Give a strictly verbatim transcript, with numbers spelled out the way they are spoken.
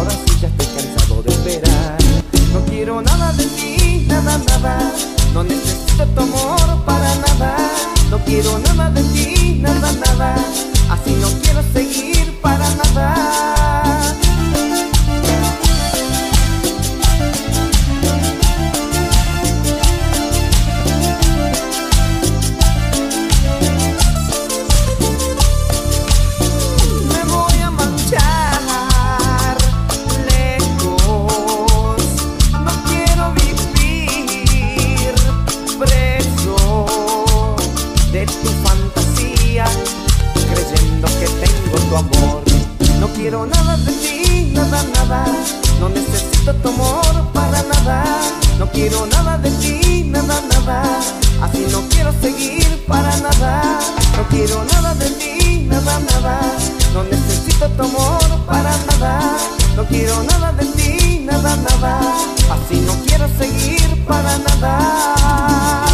ahora sí ya estoy cansado de esperar. No quiero nada de ti, nada, nada. No necesito tu amor para nada. No quiero nada de ti, nada, nada. Así no quiero seguir para nada. No quiero nada de ti, nada, nada. No necesito tu amor para nada. No quiero nada de ti, nada, nada. Así no quiero seguir para nada. No quiero nada de ti, nada, nada. No necesito tu amor para nada. No quiero nada de ti, nada, nada. Así no quiero seguir para nada.